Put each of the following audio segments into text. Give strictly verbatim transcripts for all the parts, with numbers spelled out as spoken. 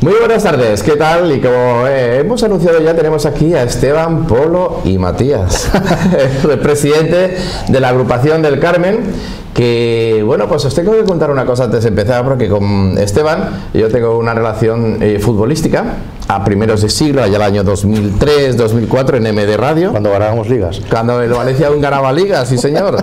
Muy buenas tardes, ¿qué tal? Y como eh, hemos anunciado ya, tenemos aquí a Esteban, Polo y Matías, el presidente de la agrupación del Carmen. Que bueno, pues os tengo que contar una cosa antes de empezar, porque con Esteban yo tengo una relación eh, futbolística a primeros de siglo, allá el año dos mil tres, dos mil cuatro en M D Radio. Cuando ganábamos ligas. Cuando el Valencia aún ganaba ligas, sí señor.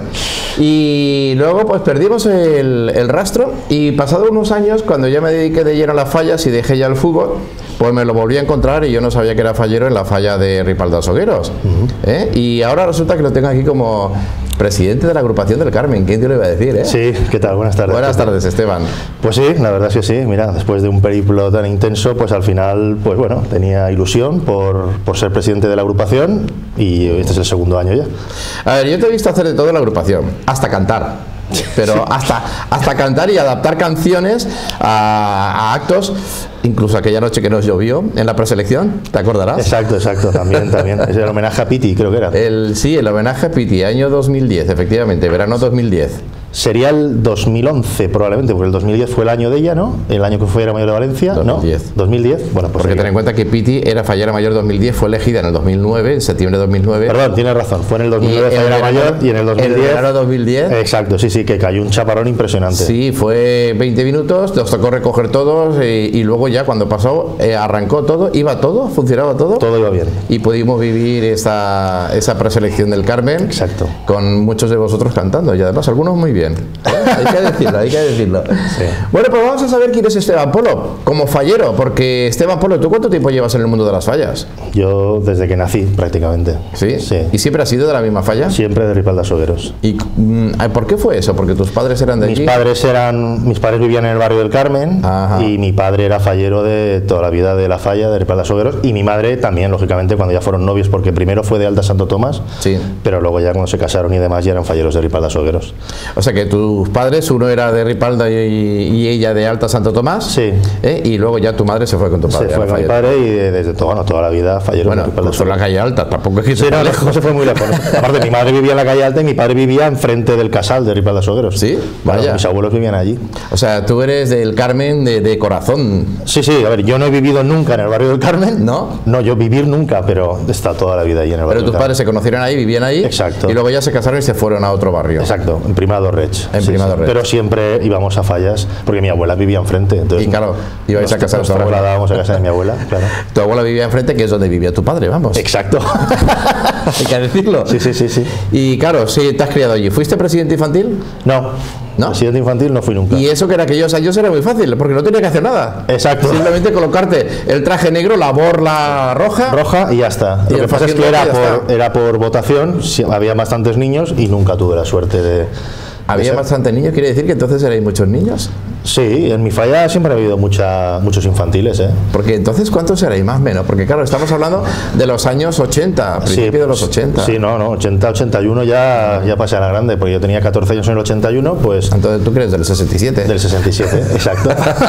Y luego pues perdimos el, el rastro, y pasado unos años, cuando ya me dediqué de lleno a las fallas y dejé ya el fútbol, pues me lo volví a encontrar y yo no sabía que era fallero en la falla de Ripalda Sogueros. Uh-huh. ¿eh? Y ahora resulta que lo tengo aquí como presidente de la agrupación del Carmen. ¿Quién te lo iba a decir, eh? Sí, ¿qué tal? Buenas tardes. Buenas tardes, Esteban. Pues sí, la verdad es que sí. Mira, después de un periplo tan intenso, pues al final, pues bueno, tenía ilusión por, por ser presidente de la agrupación, y este es el segundo año ya. A ver, yo te he visto hacer de todo en la agrupación, hasta cantar. Pero sí. hasta, hasta cantar y adaptar canciones a, a actos, incluso aquella noche que nos llovió en la preselección, ¿te acordarás? Exacto, exacto, también, también. Es el homenaje a Piti, creo que era. El, sí, el homenaje a Piti, año dos mil diez, efectivamente, verano dos mil diez. Sería el dos mil once probablemente, porque el dos mil diez fue el año de ella, ¿no? El año que fue era mayor de Valencia, dos mil diez. ¿no? dos mil diez, bueno, pues porque ten en cuenta que Piti era fallera mayor dos mil diez, fue elegida en el dos mil nueve, en septiembre de dos mil nueve. Perdón, tienes razón, fue en el dos mil nueve fallera mayor, y en el dos mil diez. En el verano dos mil diez. Exacto, sí, sí, que cayó un chaparrón impresionante. Sí, fue veinte minutos, nos tocó recoger todos, eh, y luego ya cuando pasó, eh, arrancó todo, iba todo, funcionaba todo. Todo iba bien. Y pudimos vivir esa, esa preselección del Carmen. Exacto. Con muchos de vosotros cantando, y además algunos muy bien. ¿Eh? Hay que decirlo, hay que decirlo. Sí. Bueno, pues vamos a saber quién es Esteban Polo, como fallero, porque Esteban Polo, ¿tú cuánto tiempo llevas en el mundo de las fallas? Yo desde que nací, prácticamente. ¿Sí? Sí. ¿Y siempre has sido de la misma falla? Siempre de Ripalda Sogueros. ¿Y por qué fue eso? ¿Porque tus padres eran de mis allí? Padres eran, mis padres vivían en el barrio del Carmen. Ajá. Y mi padre era fallero de toda la vida de la falla, de Ripalda Sogueros, y mi madre también, lógicamente, cuando ya fueron novios, porque primero fue de Alta Santo Tomás, sí, pero luego ya cuando se casaron y demás ya eran falleros de Ripalda Sogueros. O sea que tus padres, uno era de Ripalda y, y ella de Alta Santo Tomás. Sí. ¿eh? Y luego ya tu madre se fue con tu padre. Se fue con mi padre y desde todo, bueno, toda la vida fallero. Bueno, de Ripalda pues en la calle Alta, tampoco es que sí, no, lejos. No se fue muy lejos. Aparte, mi madre vivía en la calle Alta y mi padre vivía enfrente del casal de Ripalda Sogueros. Sí, vaya. Bueno, mis abuelos vivían allí. O sea, tú eres del Carmen de, de corazón. Sí, sí, a ver, yo no he vivido nunca en el barrio del Carmen. ¿No? No, yo vivir nunca, pero he estado toda la vida ahí en el barrio. Pero tus padres se conocieron ahí, vivían ahí. Exacto. Y luego ya se casaron y se fueron a otro barrio. Exacto, en Primado Rech. En sí, Primado sí. Rech. Pero siempre íbamos a fallas, porque mi abuela vivía enfrente. Entonces, y claro, ibais a casa de tu abuela. Íbamos a casa de mi abuela, claro. Tu abuela vivía enfrente, que es donde vivía tu padre, vamos. Exacto. Hay que decirlo. Sí, sí, sí, sí. Y claro, sí, te has criado allí. ¿Fuiste presidente infantil? No. ¿No? Presidente infantil no fui nunca. Y eso que era aquellos años era muy fácil, porque no tenía que hacer nada. Exacto. Simplemente colocarte el traje negro, la borla roja. Roja y ya está. Y Lo que pasa es que era por, era por votación, había bastantes niños y nunca tuve la suerte de... ¿Había bastantes niños? ¿Quiere decir que entonces erais muchos niños? Sí, en mi falla siempre ha habido mucha, muchos infantiles, ¿eh? Porque entonces, ¿cuántos erais? Más o menos. Porque claro, estamos hablando de los años ochenta, principio sí, de los ochenta. Sí, no, no, ochenta, ochenta y uno ya, ya pasé a la grande, porque yo tenía catorce años en el ochenta y uno, pues... Entonces, ¿tú crees del sesenta y siete? Del sesenta y siete, exacto.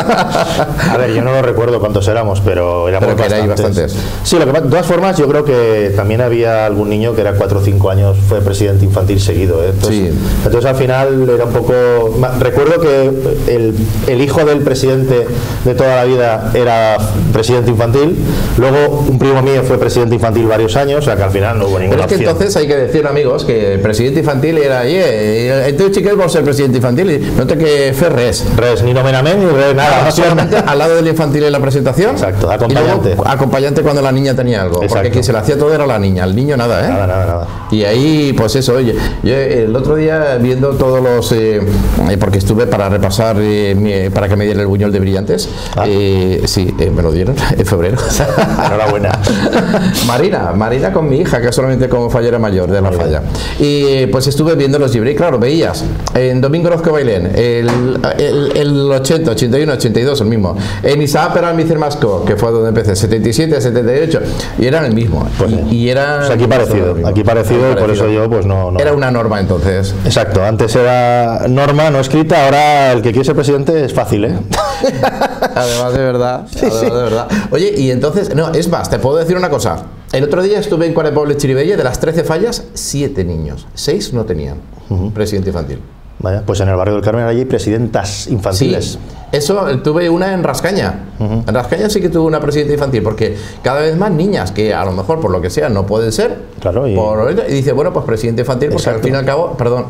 A ver, yo no lo recuerdo cuántos éramos, pero éramos pero que bastantes. bastantes. Sí, lo que, de todas formas, yo creo que también había algún niño que era cuatro o cinco años, fue presidente infantil seguido, ¿eh? Entonces, sí. Entonces, al final, era un poco... Recuerdo que el, el hijo del presidente de toda la vida era presidente infantil, luego un primo mío fue presidente infantil varios años, o sea que al final no hubo ninguna opción. Pero es que entonces hay que decir, amigos, que el presidente infantil era, yeah, entonces chiquillos vamos a ser presidente infantil y no te que fer res. Res, ni nomenament ni res, nada. No, solamente al lado del infantil en la presentación. Exacto, acompañante. Y luego, acompañante cuando la niña tenía algo. Exacto. Porque quien se le hacía todo era la niña, el niño nada, ¿eh? Nada, nada, nada. Y ahí, pues eso, oye, yo el otro día viendo todos los, eh, porque estuve para repasar, eh, mi, para que me diera el buñol de brillantes, ah. eh, sí, eh, me lo dieron en febrero. Enhorabuena. Marina, Marina con mi hija, que solamente como fallera mayor de la Muy falla. Bien. Y pues estuve viendo los libros, y claro, veías en Domingo Orozco Bailén, el, el, el ochenta, ochenta y uno, ochenta y dos, el mismo. En Isaac Peral Micer Masco, que fue donde empecé, setenta y siete, setenta y ocho, y eran el mismo. Pues, y, y era. Pues aquí parecido, aquí parecido, y por eso yo, pues no, no. Era una norma entonces. Exacto, antes era norma no escrita, ahora el que quiere ser presidente es fácil, ¿eh? Además de verdad, sí, además sí. de verdad. Oye, y entonces, no, es más, te puedo decir una cosa. El otro día estuve en Cuarepoble, Chiribella, de las trece fallas, siete niños, seis no tenían uh-huh. presidente infantil. Vaya, pues en el barrio del Carmen hay presidentas infantiles. Sí, eso tuve una en Rascaña. Uh-huh. En Rascaña sí que tuve una presidenta infantil, porque cada vez más niñas que a lo mejor por lo que sea no pueden ser. Claro, y, por, y dice, bueno, pues presidenta infantil, porque Exacto. al fin y al cabo, perdón,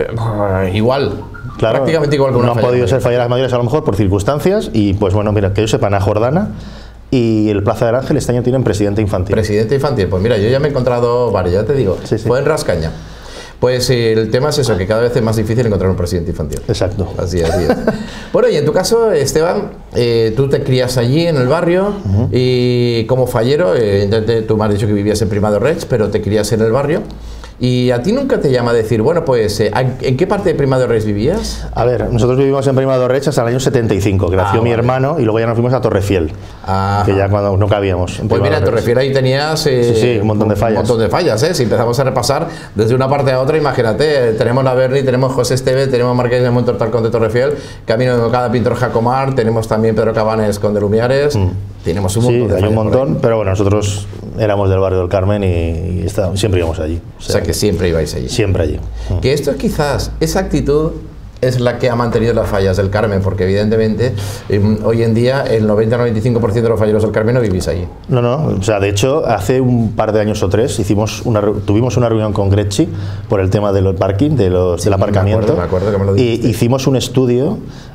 igual. Claro, prácticamente igual que una no han podido ser falleras mayores a lo mejor por circunstancias y pues bueno, mira, que yo sepan, a Jordana y el Plaza del Ángel este año tienen presidenta infantil. Presidenta infantil, pues mira, yo ya me he encontrado varios, ya te digo, sí, sí. Fue en Rascaña. Pues eh, el tema es eso, que cada vez es más difícil encontrar un presidente infantil. Exacto. Así es, así es. Bueno, y en tu caso, Esteban, eh, tú te crías allí en el barrio uh-huh. y como fallero, eh, tú me has dicho que vivías en Prima de Reig, pero te crías en el barrio. ¿Y a ti nunca te llama a decir, bueno, pues, eh, ¿en qué parte de Prima de Reig vivías? A ver, nosotros vivimos en Prima de Reig hasta el año setenta y cinco, que nació ah, mi vale. hermano, y luego ya nos fuimos a Torrefiel, Ajá. que ya cuando no cabíamos. Pues mira, en Torrefiel ahí tenías eh, sí, sí, un montón de fallas. Un montón de fallas, ¿eh? Si empezamos a repasar desde una parte a otra, imagínate, tenemos la Berni, tenemos José Esteve, tenemos Marqués de Montortal con de Torrefiel, Camino de Cada Pintor Jacomar, tenemos también Pedro Cabanes con de Lumiares, mm. tenemos un montón sí, de hay un montón, pero bueno, nosotros éramos del barrio del Carmen y, y está, siempre íbamos allí. O sea, o sea que siempre ibais allí. Siempre allí. Que esto es quizás, esa actitud es la que ha mantenido las fallas del Carmen, porque evidentemente eh, hoy en día el noventa a noventa y cinco por ciento de los falleros del Carmen no vivís allí. No, no, o sea, de hecho hace un par de años o tres hicimos una, tuvimos una reunión con Gretchi por el tema del parking, de los, sí, del aparcamiento, me acuerdo, me acuerdo que me lo dijiste. Y hicimos un estudio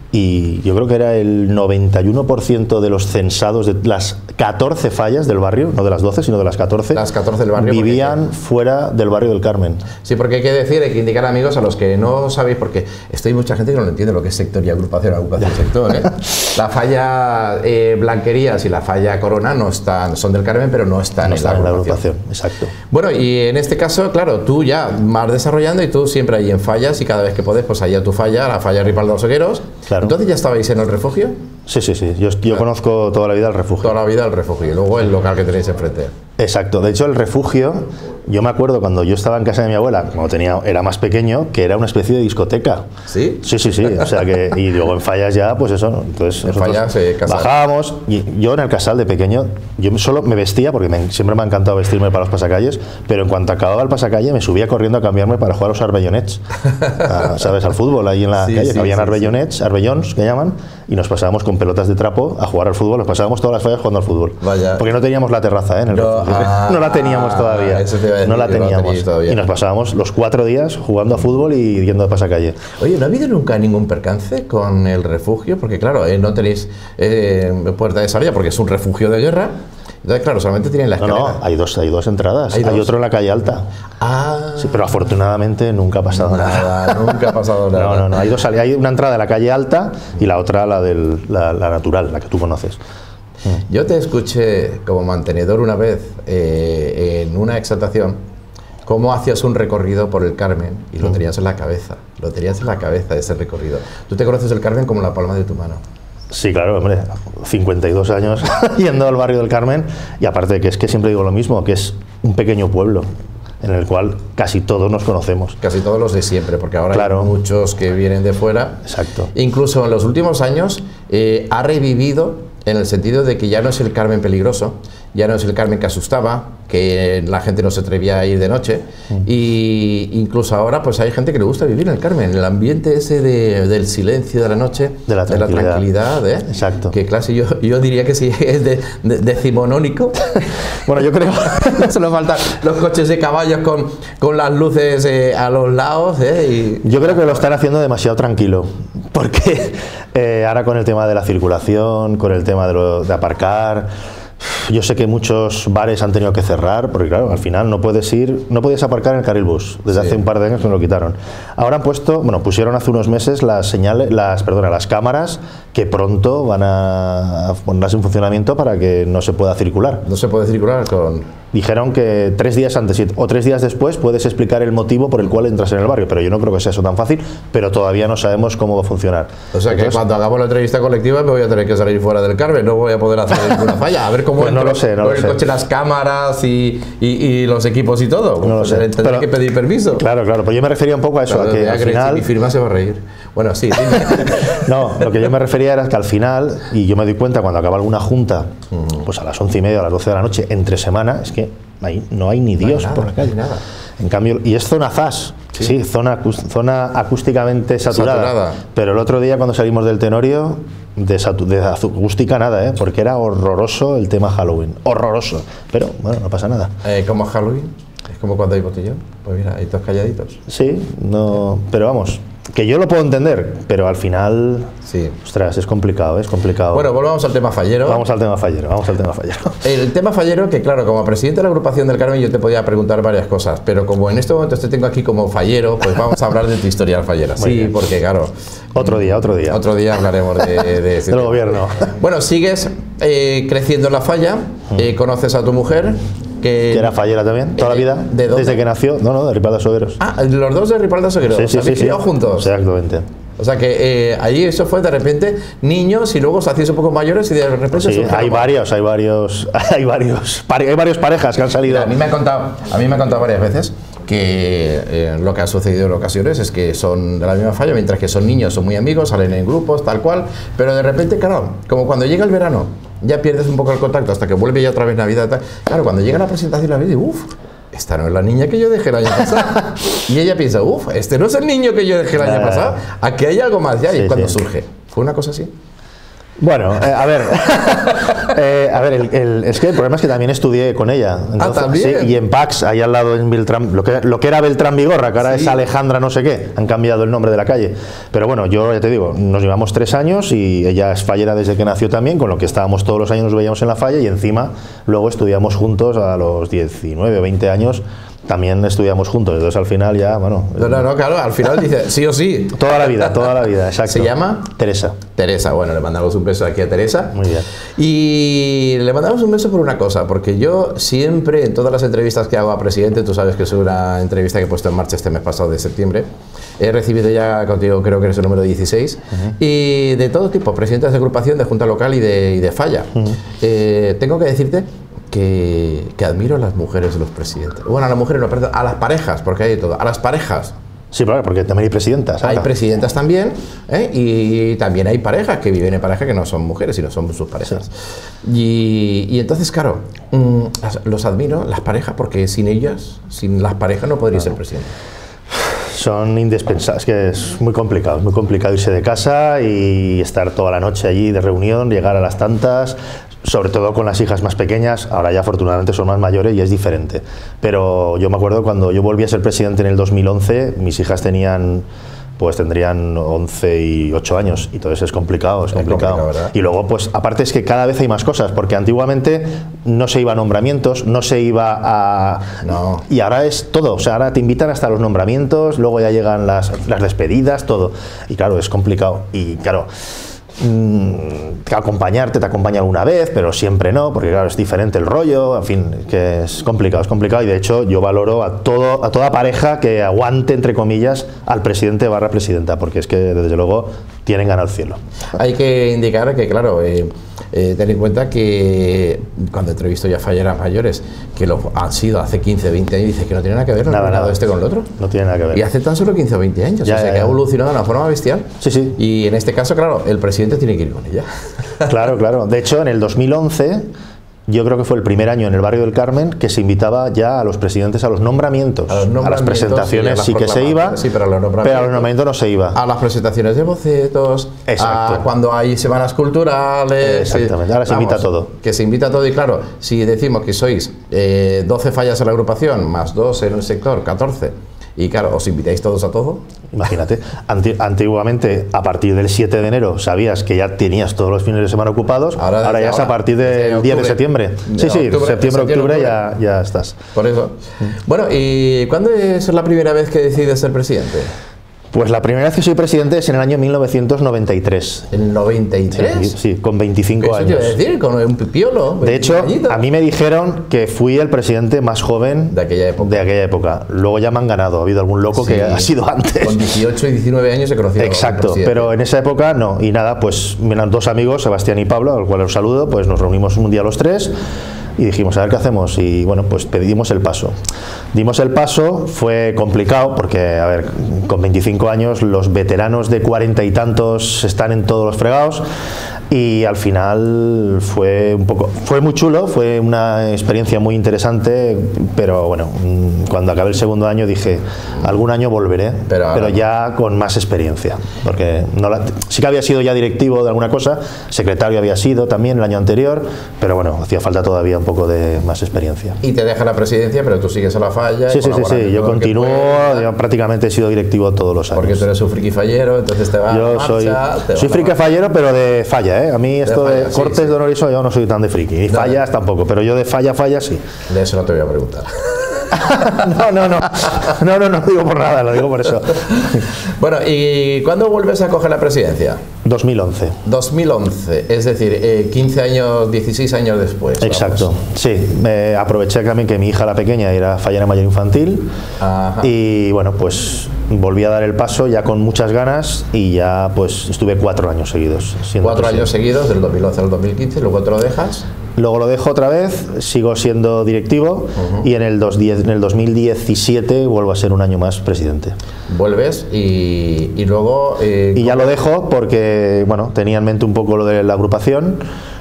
y yo creo que era el noventa y uno por ciento de los censados de las catorce fallas del barrio, no de las doce, sino de las catorce, las catorce del barrio, vivían porque... fuera del barrio del Carmen. Sí, porque hay que decir, hay que indicar, amigos, a los que no sabéis, porque esto hay mucha gente que no lo entiende lo que es sector y agrupación, agrupación sector, ¿eh? La falla eh, Blanquerías y la falla Corona no están, son del Carmen, pero no están, no en, están la en la agrupación. Exacto. Bueno, y en este caso, claro, tú ya vas desarrollando y tú siempre ahí en fallas y cada vez que puedes, pues allá tu falla, la falla Ripalda de los Ogueros. Claro. Entonces ya estabais en el refugio. Sí, sí, sí. Yo, yo claro. conozco toda la vida el refugio. Toda la vida el refugio y luego el local que tenéis enfrente. Exacto. De hecho, el refugio, yo me acuerdo cuando yo estaba en casa de mi abuela, cuando tenía, era más pequeño, que era una especie de discoteca. ¿Sí? Sí, sí, sí. O sea que, y luego en fallas ya, pues eso. Entonces, en fallas, eh, bajábamos. Y yo en el casal de pequeño, yo solo me vestía, porque me, siempre me ha encantado vestirme para los pasacalles, pero en cuanto acababa el pasacalle, me subía corriendo a cambiarme para jugar a los arbellonets. A, ¿sabes? Al fútbol, ahí en la sí, calle, sí, que habían sí, arbellonets, sí. arbellons, que llaman, y nos pasábamos con pelotas de trapo a jugar al fútbol. Nos pasábamos todas las fallas jugando al fútbol. Vaya. Porque no teníamos la terraza, ¿eh? En el no, ah, no la teníamos todavía. Decir, no la teníamos. Todavía. Y nos pasábamos los cuatro días jugando a fútbol y yendo de pasacalle. Oye, ¿no ha habido nunca ningún percance con el refugio? Porque claro, eh, no tenéis eh, puerta de salida porque es un refugio de guerra. Entonces, claro, solamente tienen la escalera. No, no, hay dos, hay dos entradas. Hay, hay dos. otro en la calle alta. Ah. Sí, pero afortunadamente nunca ha pasado nada. nada. Nunca ha pasado nada. No, no, no. Hay dos, hay una entrada en la calle alta y la otra la del, la, la natural, la que tú conoces. Yo te escuché como mantenedor una vez eh, en una exaltación cómo hacías un recorrido por el Carmen y lo tenías en la cabeza, lo tenías en la cabeza ese recorrido. Tú te conoces el Carmen como la palma de tu mano. Sí, claro, hombre, cincuenta y dos años yendo al barrio del Carmen y aparte que es que siempre digo lo mismo, que es un pequeño pueblo en el cual casi todos nos conocemos. Casi todos los de siempre, porque ahora claro. hay muchos que vienen de fuera. Exacto. Incluso en los últimos años eh, ha revivido en el sentido de que ya no es el Carmen peligroso, ya no es el Carmen que asustaba, que la gente no se atrevía a ir de noche, mm. y incluso ahora pues hay gente que le gusta vivir en el Carmen, el ambiente ese de, del silencio de la noche, de la tranquilidad, de la tranquilidad ¿eh? Exacto. Que clase, yo, yo diría que sí es de, de, decimonónico. Bueno, yo creo no solo faltan los coches de caballos con, con las luces eh, a los lados ¿eh? Y... yo creo que lo están haciendo demasiado tranquilo, porque eh, ahora con el tema de la circulación, con el tema de, lo, de aparcar, yo sé que muchos bares han tenido que cerrar, porque claro, al final no puedes ir, no puedes aparcar en el carril bus, desde sí. hace un par de años que me lo quitaron. Ahora han puesto, bueno, pusieron hace unos meses las señales, las, perdona, las cámaras que pronto van a ponerlas en funcionamiento para que no se pueda circular. No se puede circular con... Dijeron que tres días antes o tres días después puedes explicar el motivo por el cual entras en el barrio, pero yo no creo que sea eso tan fácil, pero todavía no sabemos cómo va a funcionar. O sea que Entonces, cuando hagamos la entrevista colectiva me voy a tener que salir fuera del Carmen, no voy a poder hacer ninguna falla, a ver cómo pues no lo sé, no con lo el sé. coche, las cámaras y, y, y los equipos y todo. No lo sé. Tendré pero, que pedir permiso. Claro, claro, pues yo me refería un poco a eso, claro, a que al final... Mi firma se va a reír. Bueno, sí, no, lo que yo me refería era que al final, y yo me doy cuenta cuando acaba alguna junta, mm. pues a las once y media, a las doce de la noche, entre semana, es que ahí no hay ni Dios no hay nada, por la calle. No hay nada. En cambio, y es zona Z A S, Sí, sí zona, zona acústicamente saturada. saturada. Pero el otro día cuando salimos del Tenorio, de, de acústica nada, ¿eh? Porque era horroroso el tema Halloween. Horroroso. Pero bueno, no pasa nada. Eh, ¿Cómo Halloween? Es como cuando hay botellón. Pues mira, hay todos calladitos. Sí, no, pero vamos, que yo lo puedo entender, pero al final, sí. Ostras, es complicado, es complicado. Bueno, volvamos al tema fallero. Vamos al tema fallero, vamos al tema fallero. El tema fallero, que claro, como presidente de la agrupación del Carmen yo te podía preguntar varias cosas, pero como en este momento te tengo aquí como fallero, pues vamos a hablar de tu historial fallera. Sí, bien. Porque claro. Otro día, otro día. Otro día hablaremos de... de, de del gobierno. Bueno, sigues eh, creciendo en la falla, eh, conoces a tu mujer... Que, que era fallera también, toda eh, la vida, ¿de dónde? Desde que nació, no, no, de Ripalda Sogueros. Ah, los dos de Ripalda Sogueros, sí, sí, ¿habéis sí, criado sí. juntos? Exactamente. O sea que eh, allí eso fue de repente niños y luego os hacéis un poco mayores y de repente... Sí, hay varios, hay varios, hay varios, hay varios parejas que han salido. Mira, a mí me han contado, a mí me han contado varias veces que eh, lo que ha sucedido en ocasiones es que son de la misma falla, mientras que son niños, son muy amigos, salen en grupos, tal cual, pero de repente, claro, como cuando llega el verano, ya pierdes un poco el contacto hasta que vuelve ya otra vez Navidad, tal. Claro, cuando llega la presentación la ves y uff, esta no es la niña que yo dejé el año pasado. Y ella piensa, uff, este no es el niño que yo dejé el año pasado, aquí hay algo más ya, y sí, cuando sí. surge. ¿Fue una cosa así? Bueno, eh, a ver, eh, a ver, el, el, es que el problema es que también estudié con ella. Entonces, ah, ¿también? Sí, y en Pax, ahí al lado en Beltrán, lo que, lo que era Beltrán Vigorra, que ahora sí. es Alejandra no sé qué, han cambiado el nombre de la calle. Pero bueno, yo ya te digo, nos llevamos tres años y ella es fallera desde que nació también, con lo que estábamos todos los años, nos veíamos en la falla y encima luego estudiamos juntos a los diecinueve, veinte años. También estudiamos juntos, entonces al final ya, bueno... No, no, no, claro, al final dice sí o sí. Toda la vida, toda la vida, exacto. ¿Se llama? Teresa. Teresa, bueno, le mandamos un beso aquí a Teresa. Muy bien. Y le mandamos un beso por una cosa, porque yo siempre, en todas las entrevistas que hago a presidente, tú sabes que es una entrevista que he puesto en marcha este mes pasado de septiembre, he recibido ya contigo, creo que eres el número dieciséis, uh-huh. y de todo tipo, presidentes de agrupación, de junta local y de, y de falla. Uh-huh. eh, tengo que decirte... Que, que admiro a las mujeres de los presidentes. Bueno, a las mujeres no, perdón, a las parejas, porque hay de todo. A las parejas. Sí, claro, porque también hay presidentas. Hay presidentas también, ¿eh? Y también hay parejas que viven en pareja que no son mujeres, sino son sus parejas. Sí. Y, y entonces, claro, mmm, los admiro, las parejas, porque sin ellas, sin las parejas no podría claro. ser presidente. Son indispensables, que es muy complicado, es muy complicado irse de casa y estar toda la noche allí de reunión, llegar a las tantas, sobre todo con las hijas más pequeñas, ahora ya afortunadamente son más mayores y es diferente. Pero yo me acuerdo cuando yo volví a ser presidente en el dos mil once, mis hijas tenían... pues tendrían once y ocho años y entonces es complicado, es complicado. Es complicado, y luego pues aparte es que cada vez hay más cosas, porque antiguamente no se iba a nombramientos, no se iba a... No. Y ahora es todo, o sea, ahora te invitan hasta los nombramientos, luego ya llegan las, las despedidas, todo. Y claro, es complicado. Y claro... que acompañarte te acompaña alguna vez, pero siempre no, porque claro, es diferente el rollo, en fin, que es complicado, es complicado y de hecho yo valoro a todo a toda pareja que aguante, entre comillas, al presidente barra presidenta, porque es que desde luego tienen ganas al cielo. Hay que indicar que, claro, eh, eh, ten en cuenta que cuando entrevisto ya falleras mayores, que lo han sido hace quince, veinte años, dice que no tiene nada que ver, no nada, nada. este con el otro. No tiene nada que ver. Y hace tan solo quince o veinte años, ya, o sea, ya, que ya. ha evolucionado de una forma bestial. Sí, sí. Y en este caso, claro, el presidente tiene que ir con ella. Claro, claro. De hecho, en el dos mil once, yo creo que fue el primer año en el barrio del Carmen que se invitaba ya a los presidentes a los nombramientos. A, los nombramientos, a las presentaciones sí, sí que se iba, sí, pero, a los pero a los nombramientos no se iba. A las presentaciones de bocetos, exacto. A cuando hay semanas culturales. Exactamente, ahora se vamos, invita a todo. Que se invita a todo y claro, si decimos que sois eh, doce fallas en la agrupación, más dos en el sector, catorce, y claro, os invitáis todos a todo. Imagínate, Anti antiguamente a partir del siete de enero sabías que ya tenías todos los fines de semana ocupados, ahora, ahora ya es a partir del diez de septiembre. De sí, sí, octubre, septiembre, octubre, octubre ya, ya estás. Por eso. Mm. Bueno, ¿y cuándo es la primera vez que decides ser presidente? Pues la primera vez que soy presidente es en el año mil novecientos noventa y tres. ¿En noventa y tres? Sí, sí, con veinticinco años. Eso quiero decir, con un pipiolo. De hecho, añitos. A mí me dijeron que fui el presidente más joven de aquella época. De aquella época. Luego ya me han ganado, ha habido algún loco sí, que ha sido antes. Con dieciocho y diecinueve años se conocieron. Exacto, pero en esa época no. Y nada, pues eran dos amigos, Sebastián y Pablo, al cual os saludo, pues nos reunimos un día los tres y dijimos, a ver qué hacemos, y bueno, pues pedimos el paso. Dimos el paso, fue complicado, porque, a ver, con veinticinco años, los veteranos de cuarenta y tantos están en todos los fregados, y al final fue un poco, fue muy chulo, fue una experiencia muy interesante, pero bueno, cuando acabé el segundo año dije, algún año volveré, pero, pero ya con más experiencia, porque no la, sí que había sido ya directivo de alguna cosa, secretario había sido también el año anterior, pero bueno, hacía falta todavía un poco de más experiencia. Y te deja la presidencia, pero tú sigues a la falla. Sí, sí, sí, sí, yo continúo, yo prácticamente he sido directivo todos los años. Porque tú eres un friki fallero, entonces te vas yo a marcha, soy, te soy friki fallero, pero de falla, ¿eh? A mí esto de, de falla, cortes sí, sí. de honor y eso yo no soy tan de friki, y fallas tampoco, pero yo de falla, falla sí. De eso no te voy a preguntar. no, no, no, no, no, no lo digo por nada, lo digo por eso. Bueno, ¿y cuándo vuelves a coger la presidencia? dos mil once. dos mil once, es decir, eh, quince años, dieciséis años después. Exacto, vamos. sí, me aproveché también que mi hija la pequeña era fallera mayor infantil. Ajá. Y bueno, pues volví a dar el paso ya con muchas ganas y ya pues estuve cuatro años seguidos. Cuatro años seguidos, del dos mil once al dos mil quince, luego te lo dejas. Luego lo dejo otra vez, sigo siendo directivo uh-huh. y en el, dos, en el dos mil diecisiete vuelvo a ser un año más presidente. Vuelves y, y luego... Eh, y ya lo dejo porque, bueno, tenía en mente un poco lo de la agrupación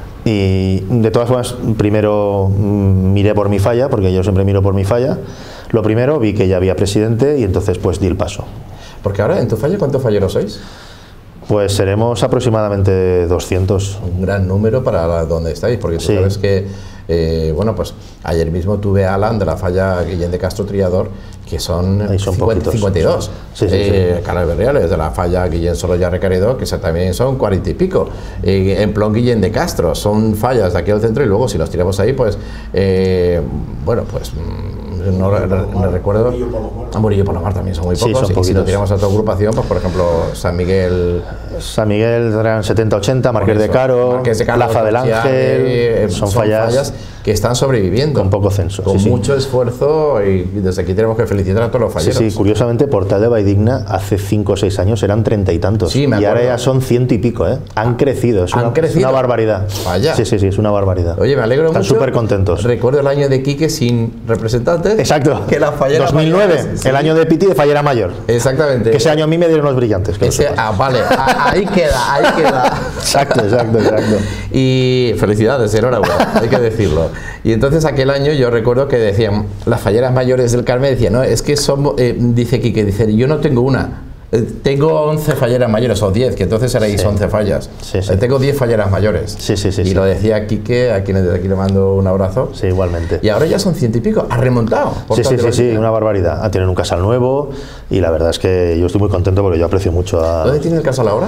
y de todas formas, primero mmm, miré por mi falla, porque yo siempre miro por mi falla. Lo primero, vi que ya había presidente y entonces pues di el paso. Porque ahora en tu falla, ¿cuántos falleros sois? Pues seremos aproximadamente doscientos. Un gran número para donde estáis, porque tú sí. sabes que, eh, bueno, pues ayer mismo tuve a Alan de la falla Guillén de Castro Triador, que son, son cincuenta, cincuenta y dos. Sí, sí, eh, sí. Canales Reales, de la falla Guillén Sorolla Recaredor, que también son cuarenta y pico. Eh, en Plon Guillén de Castro, son fallas de aquí al centro y luego si los tiramos ahí, pues, eh, bueno, pues... No, no recuerdo. A Murillo y Palomar también son muy pocos. Sí, son y si lo tiramos a otra agrupación, pues por ejemplo, San Miguel. San Miguel eran setenta ochenta, Marqués de Caro, Marqués de Caro, Plaza del Ángel. Eh, son, son fallas, fallas que están sobreviviendo. Con poco censo. Con sí, mucho sí. esfuerzo y desde aquí tenemos que felicitar a todos los falleros. Sí, sí, curiosamente, Portal de Valldigna hace cinco o seis años eran treinta y tantos. Sí, me y ahora ya son ciento y pico, ¿eh? Han crecido. Es, ¿Han una, crecido? es una barbaridad. Vaya. Sí, sí, sí, es una barbaridad. Oye, me alegro Están mucho. Están súper contentos. Recuerdo el año de Quique sin representantes. Exacto. Que la fallera dos mil nueve, mayores, el sí. año de Piti de fallera mayor. Exactamente. Que ese año a mí me dieron los brillantes. Que ese, ah, vale, ahí queda, ahí queda. Exacto, exacto, exacto. Y felicidades, enhorabuena, hay que decirlo. Y entonces aquel año yo recuerdo que decían, las falleras mayores del Carmen decían, no, es que somos, eh, dice Quique, dice, yo no tengo una. Tengo once falleras mayores, o diez, que entonces erais sí. once fallas. Sí, sí. Tengo diez falleras mayores. Sí, sí, sí. Y sí. lo decía Quique, a quien desde aquí le mando un abrazo. Sí, igualmente. Y ahora ya son ciento y pico. ¿Ha remontado? Sí, sí, sí, sí, una barbaridad. Tienen un casal nuevo y la verdad es que yo estoy muy contento porque yo aprecio mucho a... ¿Dónde tiene el casal ahora?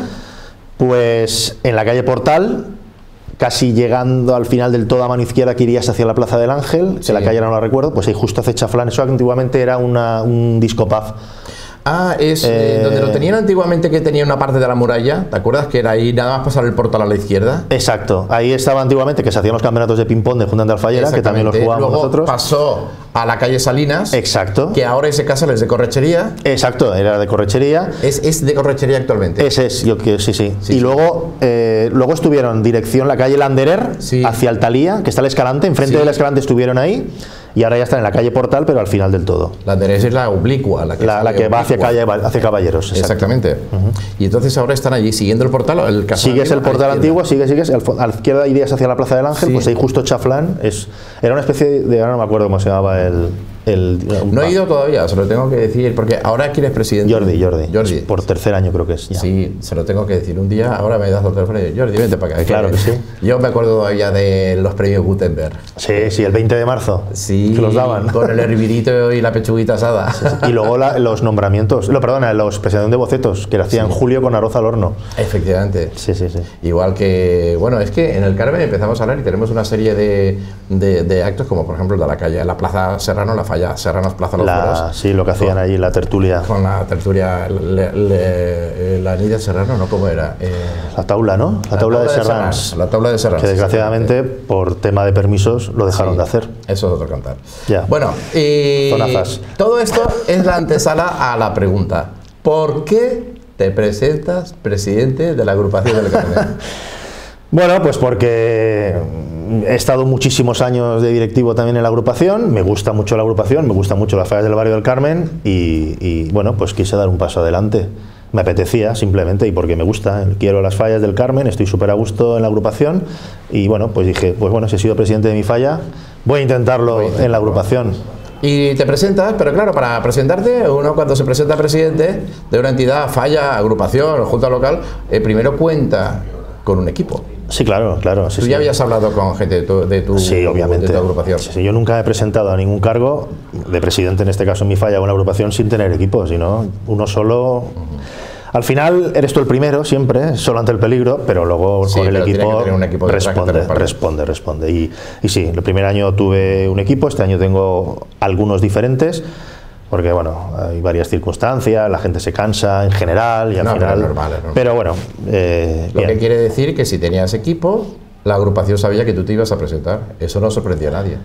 Pues en la calle Portal, casi llegando al final del todo a mano izquierda que irías hacia la Plaza del Ángel, sí. que la calle no la recuerdo, pues ahí justo hace chaflán. Eso antiguamente era una, un disco pub. Ah, es eh, donde lo tenían antiguamente, que tenía una parte de la muralla. ¿Te acuerdas que era ahí nada más pasar el portal a la izquierda? Exacto, ahí estaba antiguamente que se hacían los campeonatos de ping-pong de Junta de Alfayera, que también los jugábamos Luego nosotros. Pasó a la calle Salinas. Exacto. Que ahora ese casal es de correchería. Exacto, era de correchería. Es, es de correchería actualmente. Ese es, yo que sí, sí. sí y sí. luego, eh, luego estuvieron dirección la calle Landerer, sí. hacia Altalía, que está el Escalante, enfrente sí. del Escalante estuvieron ahí. Y ahora ya están en la calle Portal, pero al final del todo. La derecha es la oblicua, la que, la, la que va hacia, calle, hacia Caballeros. Exactamente. Uh-huh. Y entonces ahora están allí siguiendo el portal. El sigues el portal antiguo, sigues, sigues. Al, a la izquierda irías hacia la Plaza del Ángel, sí. pues ahí justo chaflán. Es, era una especie de. Ahora no me acuerdo cómo se llamaba el. El, no he ido todavía, se lo tengo que decir, porque ahora quién es presidente. Jordi, Jordi. Jordi. Por tercer año creo que es. Ya. Sí, se lo tengo que decir. Un día, ahora me das los teléfonos y Jordi, vente para acá. Claro que, que sí. Yo me acuerdo todavía de los premios Gutenberg. Sí, sí, el veinte de marzo. Sí, que los daban. Con el hervidito y la pechuguita asada. Sí, sí. Y luego la, los nombramientos, lo perdona, los presentación de bocetos, que lo hacían sí. Julio con arroz al horno. Efectivamente. Sí, sí, sí. Igual que, bueno, es que en el Carmen empezamos a hablar y tenemos una serie de, de, de actos, como por ejemplo el de la calle, la Plaza Serrano, la falla Serranos Plaza Los la, Foros. Sí, lo que hacían con, allí, la tertulia. Con la tertulia, le, le, la Nidia Serrano, ¿no? ¿Cómo era? Eh, la taula, ¿no? La, la taula, taula de Serrans. La taula de Serrans. Que desgraciadamente, por tema de permisos, lo dejaron sí, de hacer. Eso es otro cantar. Ya. Bueno, y Zonazas. Todo esto es la antesala a la pregunta. ¿Por qué te presentas presidente de la agrupación del Carmen? Bueno, pues porque he estado muchísimos años de directivo también en la agrupación, me gusta mucho la agrupación, me gustan mucho las fallas del barrio del Carmen y, y bueno, pues quise dar un paso adelante. me apetecía simplemente y porque me gusta, quiero las fallas del Carmen, estoy súper a gusto en la agrupación y bueno, pues dije, pues bueno, si he sido presidente de mi falla, voy a intentarlo, voy a intentarlo. en la agrupación. Y te presentas, pero claro, para presentarte, uno cuando se presenta presidente de una entidad, falla, agrupación o junta local, eh, primero cuenta con un equipo. Sí, claro, claro. Sí, ¿Tú sí. ya habías hablado con gente de tu, de tu, sí, obviamente. de tu agrupación? Sí, sí, yo nunca he presentado a ningún cargo de presidente, en este caso en mi falla, o una agrupación, sin tener equipo, sino uno solo. Uh-huh. Al final eres tú el primero, siempre, solo ante el peligro, pero luego sí, con el equipo, equipo responde, responde, responde. Y, y sí, el primer año tuve un equipo, este año tengo algunos diferentes, porque bueno, hay varias circunstancias, la gente se cansa en general y al no, final. Pero, normal, normal. pero bueno. Eh, Lo bien. que quiere decir que si tenías equipo, la agrupación sabía que tú te ibas a presentar. Eso no sorprendía a nadie.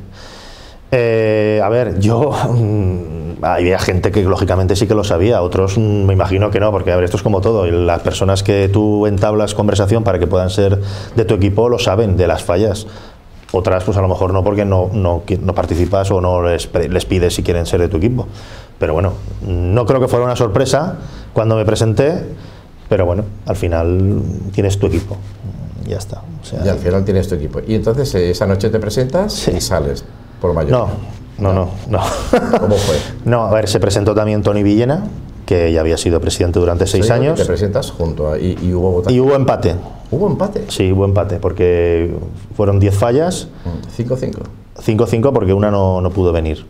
Eh, a ver, yo mmm, había gente que lógicamente sí que lo sabía, otros mmm, me imagino que no, porque a ver, esto es como todo, y las personas que tú entablas conversación para que puedan ser de tu equipo lo saben de las fallas. Otras pues a lo mejor no, porque no, no, no participas o no les, les pides si quieren ser de tu equipo. Pero bueno, no creo que fuera una sorpresa cuando me presenté, pero bueno, al final tienes tu equipo, ya está. O sea, y al final tienes tu equipo. Y entonces esa noche te presentas sí. y sales. Por mayoría. No, no, no, no. ¿Cómo fue? No, a ver, se presentó también Toni Villena, que ya había sido presidente durante seis sí, años. Te presentas junto a, y, y hubo votación. Y hubo empate. ¿Hubo empate? Sí, hubo empate, porque fueron diez fallas. cinco cinco. cinco cinco porque una no, no pudo venir.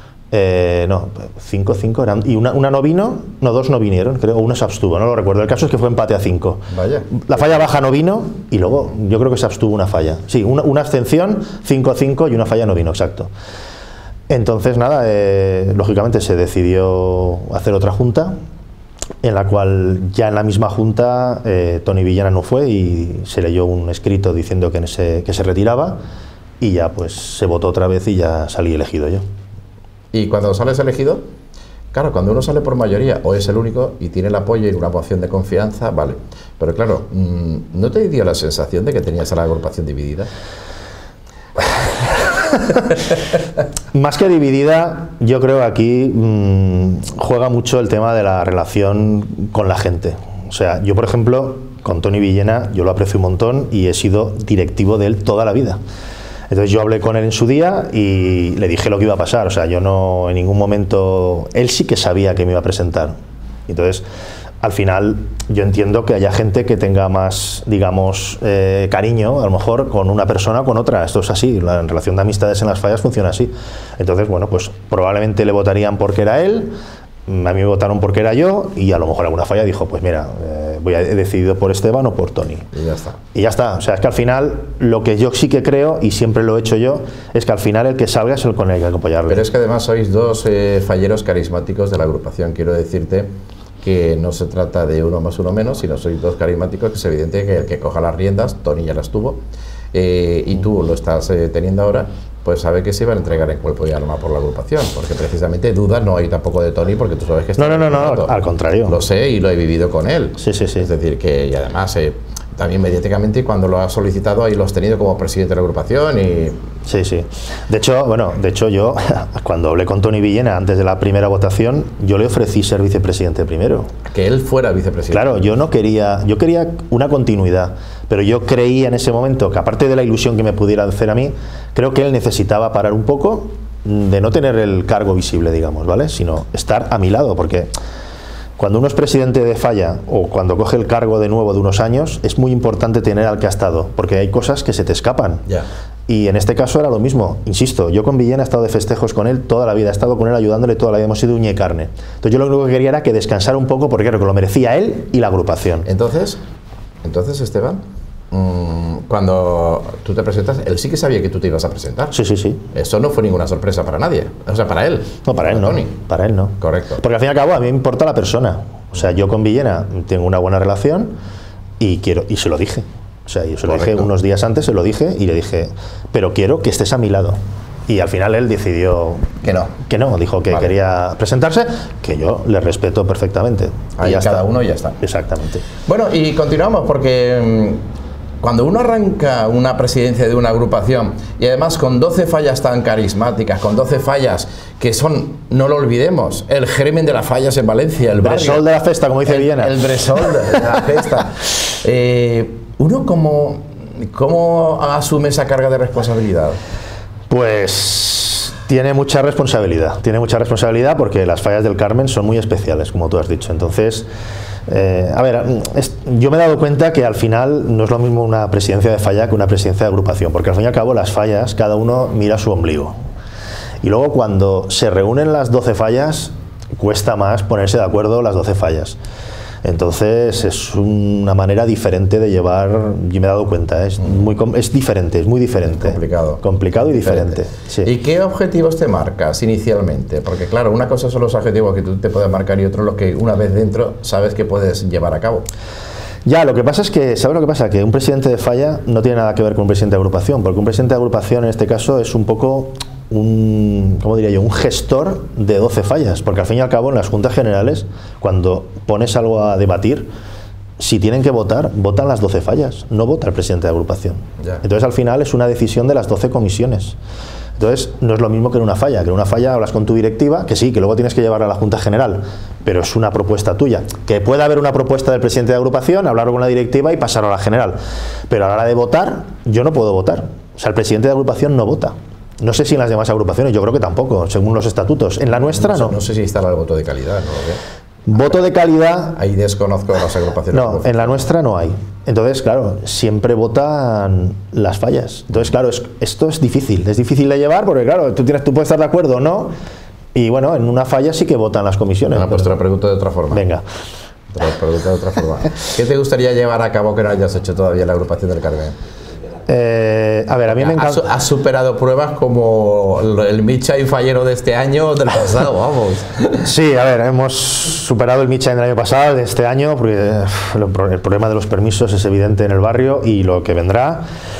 Eh, no, cinco cinco eran. Y una, una no vino, no, dos no vinieron, creo, o una se abstuvo, no lo recuerdo. El caso es que fue empate a cinco. Vaya. La falla baja no vino y luego yo creo que se abstuvo una falla. Sí, una, una abstención, cinco cinco y una falla no vino, exacto. Entonces, nada, eh, lógicamente se decidió hacer otra junta, en la cual ya en la misma junta eh, Toni Villena no fue y se leyó un escrito diciendo que, en ese, que se retiraba y ya pues se votó otra vez y ya salí elegido yo. Y cuando sales elegido, claro, cuando uno sale por mayoría o es el único y tiene el apoyo y una moción de confianza, vale. Pero claro, ¿no te dio la sensación de que tenías a la agrupación dividida? Más que dividida, yo creo que aquí mmm, juega mucho el tema de la relación con la gente. O sea, yo por ejemplo, con Toni Villena, yo lo aprecio un montón y he sido directivo de él toda la vida. Entonces yo hablé con él en su día y le dije lo que iba a pasar, o sea, yo no en ningún momento, él sí que sabía que me iba a presentar. Entonces, al final, yo entiendo que haya gente que tenga más, digamos, eh, cariño, a lo mejor, con una persona o con otra. Esto es así, la relación de amistades en las fallas funciona así. Entonces, bueno, pues probablemente le votarían porque era él, a mí me votaron porque era yo, y a lo mejor alguna falla dijo, pues mira, eh, voy a, he decidido por Esteban o por Toni. Y ya está. Y ya está. O sea, es que al final, lo que yo sí que creo, y siempre lo he hecho yo, es que al final el que salga es el con el que hay que apoyarle. Pero es que además sois dos eh, falleros carismáticos de la agrupación. Quiero decirte que no se trata de uno más uno menos, sino sois dos carismáticos, que es evidente que el que coja las riendas, Toni ya las tuvo, eh, y tú lo estás eh, teniendo ahora, pues sabe que se iban a entregar en cuerpo y alma por la agrupación, porque precisamente dudas no hay tampoco de Toni, porque tú sabes que está... No, no, no, no, al contrario. Lo sé y lo he vivido con él. Sí, sí, sí. Es decir, que y además... Eh, también mediáticamente cuando lo has solicitado ahí lo has tenido como presidente de la agrupación y... Sí, sí. De hecho, bueno, de hecho yo, cuando hablé con Toni Villena antes de la primera votación, yo le ofrecí ser vicepresidente primero. Que él fuera vicepresidente. Claro, yo no quería, yo quería una continuidad, pero yo creía en ese momento que aparte de la ilusión que me pudiera hacer a mí, creo que él necesitaba parar un poco de no tener el cargo visible, digamos, ¿vale? Sino estar a mi lado, porque... Cuando uno es presidente de falla o cuando coge el cargo de nuevo de unos años, es muy importante tener al que ha estado, porque hay cosas que se te escapan. Yeah. Y en este caso era lo mismo. Insisto, yo con Villena he estado de festejos con él toda la vida, he estado con él ayudándole toda la vida, hemos sido uña y carne. Entonces yo lo único que quería era que descansara un poco, porque creo que lo merecía él y la agrupación. Entonces, entonces Esteban, cuando tú te presentas, él sí que sabía que tú te ibas a presentar. Sí, sí, sí. Eso no fue ninguna sorpresa para nadie. O sea, para él. No, para él no. Toni. Para él no. Correcto. Porque al fin y al cabo a mí me importa la persona. O sea, yo con Villena tengo una buena relación y quiero y se lo dije. O sea, yo se lo Correcto. dije unos días antes, se lo dije y le dije, pero quiero que estés a mi lado. Y al final él decidió que no, que no, dijo que vale. quería presentarse, que yo le respeto perfectamente. Ahí y ya cada está. uno ya está. Exactamente. Bueno, y continuamos porque cuando uno arranca una presidencia de una agrupación y además con doce fallas tan carismáticas, con doce fallas que son, no lo olvidemos, el germen de las fallas en Valencia, el barrio, Bressol de la festa, como dice el, Villena. El Bressol de la festa. Eh, uno como, ¿cómo asume esa carga de responsabilidad? Pues tiene mucha responsabilidad, tiene mucha responsabilidad porque las fallas del Carmen son muy especiales, como tú has dicho. Entonces, eh, a ver, es, yo me he dado cuenta que al final no es lo mismo una presidencia de falla que una presidencia de agrupación, porque al fin y al cabo las fallas, cada uno mira su ombligo. Y luego cuando se reúnen las doce fallas, cuesta más ponerse de acuerdo las doce fallas. Entonces es una manera diferente de llevar, yo me he dado cuenta, es, muy, es diferente, es muy diferente. Complicado. Complicado y diferente. diferente. Sí. ¿Y qué objetivos te marcas inicialmente? Porque claro, una cosa son los objetivos que tú te puedes marcar y otro los que una vez dentro sabes que puedes llevar a cabo. Ya, lo que pasa es que, ¿sabes lo que pasa? Que un presidente de falla no tiene nada que ver con un presidente de agrupación, porque un presidente de agrupación en este caso es un poco un, ¿cómo diría yo? Un gestor de doce fallas, porque al fin y al cabo en las juntas generales, cuando pones algo a debatir, si tienen que votar, votan las doce fallas, no vota el presidente de agrupación. Ya. Entonces al final es una decisión de las doce comisiones. Entonces no es lo mismo que en una falla, que en una falla hablas con tu directiva, que sí, que luego tienes que llevarla a la Junta General, pero es una propuesta tuya. Que puede haber una propuesta del presidente de agrupación, hablar con la directiva y pasarlo a la general. Pero a la hora de votar, yo no puedo votar. O sea, el presidente de agrupación no vota. No sé si en las demás agrupaciones, yo creo que tampoco, según los estatutos. En la nuestra no. No, no sé si instala el voto de calidad, ¿no? Voto de calidad... Ahí desconozco las agrupaciones. No, en la nuestra no hay. Entonces, claro, siempre votan las fallas. Entonces, claro, es, esto es difícil. Es difícil de llevar porque, claro, tú, tienes, tú puedes estar de acuerdo o no. Y bueno, en una falla sí que votan las comisiones. Bueno, pues te lo pregunto de otra forma. Venga. Te lo pregunto de otra forma. ¿Qué te gustaría llevar a cabo que no hayas hecho todavía en la agrupación del Carmen? Eh, a ver, a mí me encanta. Has, has superado pruebas como el Midshine fallero de este año o del pasado, vamos. Sí, a ver, hemos superado el Midshine del año pasado, de este año, porque el problema de los permisos es evidente en el barrio y lo que vendrá.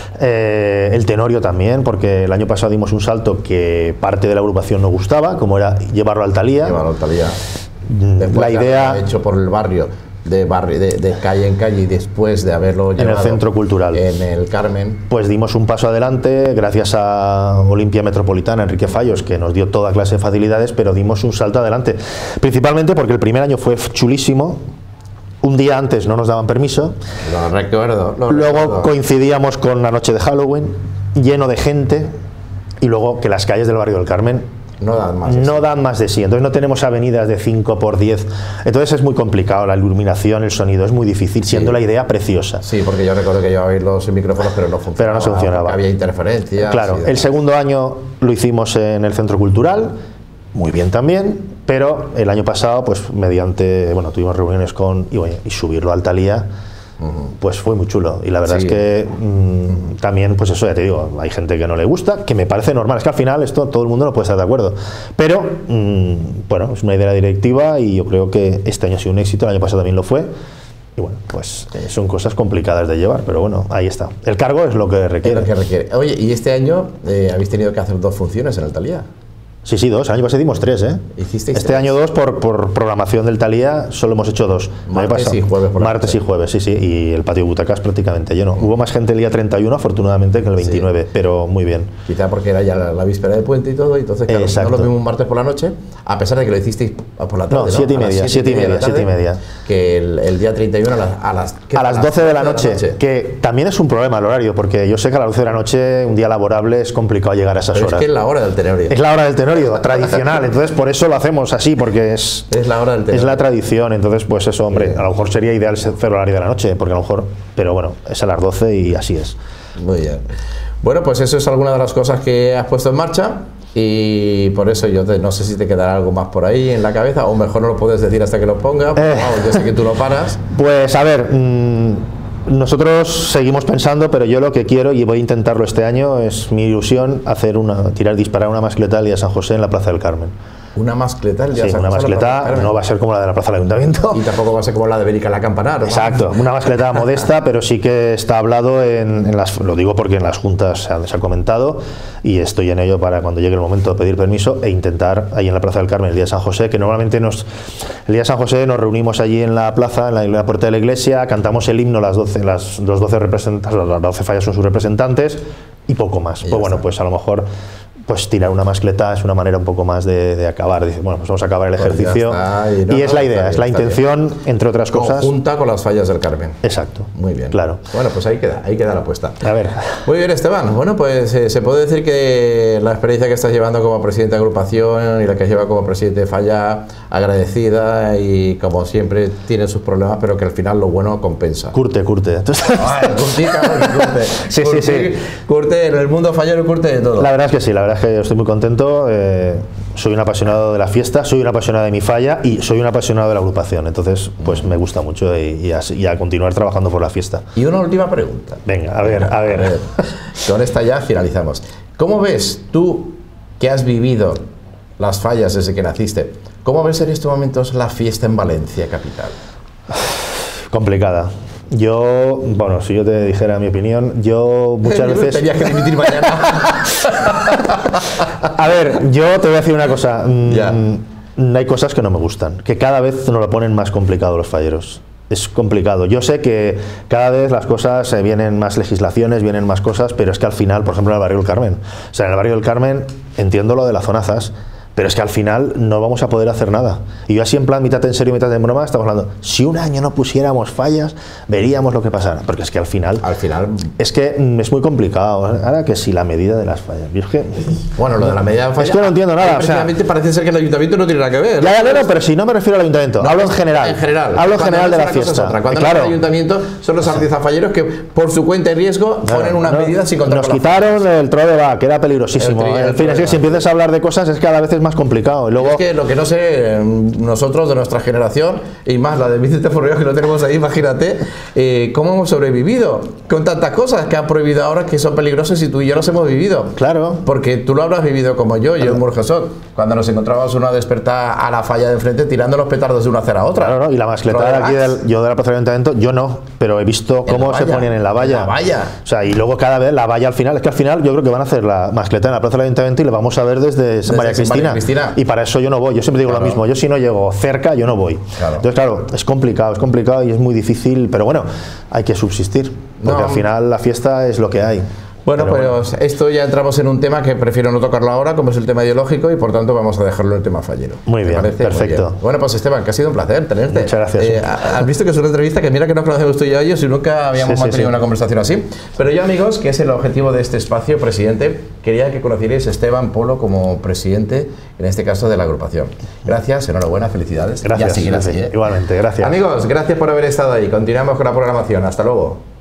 Eh, el Tenorio también, porque el año pasado dimos un salto que parte de la agrupación no gustaba, como era llevarlo a Altalía. Llevarlo a Altalía. Después la idea de hecho por el barrio. De, barrio, de, de calle en calle y después de haberlo llevado en el centro cultural en el Carmen, pues dimos un paso adelante gracias a Olimpia Metropolitana, Enrique Fallos, que nos dio toda clase de facilidades, pero dimos un salto adelante, principalmente porque el primer año fue chulísimo. Un día antes no nos daban permiso, lo recuerdo, lo luego recuerdo. Coincidíamos con la noche de Halloween, lleno de gente, y luego que las calles del barrio del Carmen No dan más de no sí. dan más de sí, entonces no tenemos avenidas de cinco por diez, entonces es muy complicado, la iluminación, el sonido, es muy difícil, siendo sí. la idea preciosa. Sí, porque yo recuerdo que llevabais los micrófonos, pero no funcionaba. Pero no funcionaba. Había interferencias. Claro, el segundo año lo hicimos en el Centro Cultural, muy bien también, pero el año pasado, pues mediante, bueno, tuvimos reuniones con, y, bueno, y subirlo a Altalía, Uh-huh. pues fue muy chulo y la verdad sí. es que mmm, también pues eso ya te digo, hay gente que no le gusta, que me parece normal, es que al final esto todo el mundo no puede estar de acuerdo, pero mmm, bueno, es una idea directiva y yo creo que este año ha sido un éxito, el año pasado también lo fue y bueno, pues eh, son cosas complicadas de llevar, pero bueno, ahí está, el cargo es lo que requiere, es lo que requiere. Oye, y este año eh, habéis tenido que hacer dos funciones en Altalía. Sí, sí, dos. El año pasado dimos tres, ¿eh? ¿Hicisteis este tres? año dos, por, por programación del Talía, solo hemos hecho dos. Martes y jueves. Por Martes y jueves, sí, sí. Y el patio de butacas prácticamente lleno. Hubo más gente el día treinta y uno, afortunadamente, que el veintinueve, sí. pero muy bien. Quizá porque era ya la, la víspera de puente y todo, y entonces, claro, Exacto. no lo vimos un martes por la noche, a pesar de que lo hicisteis por la tarde, No, siete y media, siete, siete y media, tarde, siete y media. Que el, el día treinta y uno a las... A las, a las doce de la noche, de la noche, que también es un problema el horario, porque yo sé que a las doce de la noche, un día laborable, es complicado llegar a esas pero horas. es que es la hora del Tenorio. Es la hora del Tenorio, tradicional, entonces por eso lo hacemos así, porque es, es la hora del Tenorio. Es la tradición, entonces pues eso, hombre, a lo mejor sería ideal hacer el horario de la noche, porque a lo mejor, pero bueno, es a las doce y así es. Muy bien. Bueno, pues eso es alguna de las cosas que has puesto en marcha y por eso yo te, no sé si te quedará algo más por ahí en la cabeza o mejor no lo puedes decir hasta que lo ponga, porque, eh, vamos, yo sé que tú lo paras. Pues a ver, mmm, nosotros seguimos pensando, pero yo lo que quiero y voy a intentarlo este año es mi ilusión hacer una, tirar, disparar una mascleta al día de San José en la Plaza del Carmen. Una mascleta el día Sí, de San una José, mascleta no va a ser como la de la Plaza del Ayuntamiento. Y tampoco va a ser como la de Berica la Campanar, ¿no? Exacto, una mascleta modesta, pero sí que está hablado en, en las, lo digo porque en las juntas se ha, se ha comentado, y estoy en ello para cuando llegue el momento de pedir permiso e intentar ahí en la Plaza del Carmen el día de San José, que normalmente nos el día de San José nos reunimos allí en la plaza, en la, en la puerta de la iglesia, cantamos el himno, las doce, las, los doce representantes, las doce fallas son sus representantes y poco más. Y pues bueno, está. Pues a lo mejor pues tirar una mascleta es una manera un poco más de, de acabar. Dice, bueno, pues vamos a acabar el ejercicio. Pues y, no, y es no, la idea, bien, es la intención, bien. Entre otras cosas. Conjunta con las fallas del Carmen. Exacto. Muy bien. Claro. Bueno, pues ahí queda, ahí queda la apuesta. A ver. Muy bien, Esteban. Bueno, pues eh, se puede decir que la experiencia que estás llevando como presidente de agrupación y la que has llevado como presidente de falla, agradecida y como siempre tiene sus problemas, pero que al final lo bueno compensa. Curte, curte. Ay, curtica, curte. Sí, curte, sí, sí. Curte, en el mundo fallero curte de todo. La verdad es que sí, la verdad es que estoy muy contento. Eh, soy un apasionado de la fiesta, soy un apasionado de mi falla y soy un apasionado de la agrupación. Entonces, pues me gusta mucho y, y, a, y a continuar trabajando por la fiesta. Y una última pregunta. Venga, a ver, a ver. A ver. Con esta ya finalizamos. ¿Cómo ves tú que has vivido las fallas desde que naciste? ¿Cómo ves en estos momentos la fiesta en Valencia capital? Complicada. Yo, bueno, si yo te dijera mi opinión, yo muchas veces... Tenías que dimitir mañana. A ver, yo te voy a decir una cosa. Ya. Mm, hay cosas que no me gustan, que cada vez nos lo ponen más complicado los falleros. Es complicado. Yo sé que cada vez las cosas, eh, vienen más legislaciones, vienen más cosas, pero es que al final, por ejemplo, en el barrio del Carmen, o sea, en el barrio del Carmen entiendo lo de las zonazas, pero es que al final no vamos a poder hacer nada. Y yo así en plan, mitad en serio, mitad en broma, estamos hablando, si un año no pusiéramos fallas, veríamos lo que pasara. Porque es que al final... Al final... Es que mm, es muy complicado. Ahora que si la medida de las fallas... Y es que, bueno, lo de la medida de fallas... Es que no entiendo nada. O sea, parece ser que el ayuntamiento no tiene nada que ver. Ya, ya, no, pero si no me refiero al ayuntamiento, no, hablo en general. En general. Hablo en general de la fiesta. Cuando claro. el ayuntamiento son los artistas falleros que por su cuenta y riesgo claro, ponen unas no, medidas sin contar. Nos quitaron fallas. El trode va, que era peligrosísimo. El, el en fin, es que si empiezas a hablar de cosas es que cada vez es más complicado. Y luego, es que lo que no sé, nosotros de nuestra generación, y más la de Vicente Forreo que lo tenemos ahí, imagínate, eh, cómo hemos sobrevivido con tantas cosas que han prohibido ahora que son peligrosas y tú y yo los hemos vivido. Claro. Porque tú lo habrás vivido como yo, yo en Burjasot, cuando nos encontrábamos una despertar a la falla de enfrente tirando los petardos de una acera a otra. Claro, ¿no? Y la mascleta de aquí, del, yo de la Plaza del Ayuntamiento, yo no, pero he visto cómo se ponían en la valla. En la valla. O sea, y luego cada vez la valla al final, es que al final yo creo que van a hacer la mascleta en la Plaza del Ayuntamiento y la vamos a ver desde, desde María, Cristina. María Cristina. Y para eso yo no voy, yo siempre digo claro. Lo mismo, yo si no llego cerca, yo no voy. Claro. Entonces, claro, es complicado, es complicado y es muy difícil, pero bueno, hay que subsistir, porque no. Al final la fiesta es lo que hay. Bueno, pero pues bueno. Esto ya entramos en un tema que prefiero no tocarlo ahora, como es el tema ideológico, y por tanto vamos a dejarlo en el tema fallero. Muy bien, perfecto. Muy bien. Bueno, pues Esteban, que ha sido un placer tenerte. Muchas gracias. Eh, has visto que es una entrevista que mira que no conocemos tú y yo ellos y nunca habíamos sí, mantenido sí, sí. una conversación así. Pero yo, amigos, que es el objetivo de este espacio, presidente, quería que conocierais a Esteban Polo como presidente, en este caso de la agrupación. Gracias, enhorabuena, felicidades. Gracias. Y a seguir así, ¿eh? Igualmente, gracias. Amigos, gracias por haber estado ahí. Continuamos con la programación. Hasta luego.